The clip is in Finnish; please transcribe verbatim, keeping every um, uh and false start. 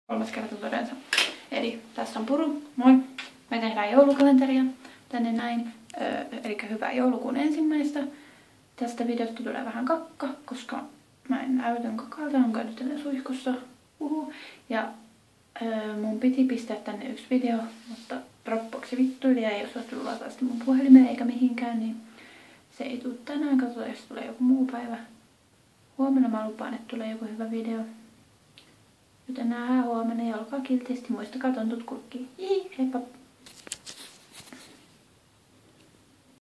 Kolmas kerta todensa. Eli tässä on puru. Moi! Me tehdään joulukalenteria tänne näin. Öö, eli hyvää joulukuun ensimmäistä. Tästä videosta tulee vähän kakka, koska mä en näytän kakalta, on käynyt tänne suihkussa. Uhu. Ja öö, mun piti pistää tänne yksi video, mutta Dropboxi vittuili ja ei ole suostunut lataa sitä mun puhelimeen eikä mihinkään, niin se ei tule tänään. Katsotaan, jos tulee joku muu päivä. Huomenna mä lupaan, että tulee joku hyvä video. Joten nähdään huomenna ja olkaa kiltisti. Muistakaa tontut kurkkiin. Heippa!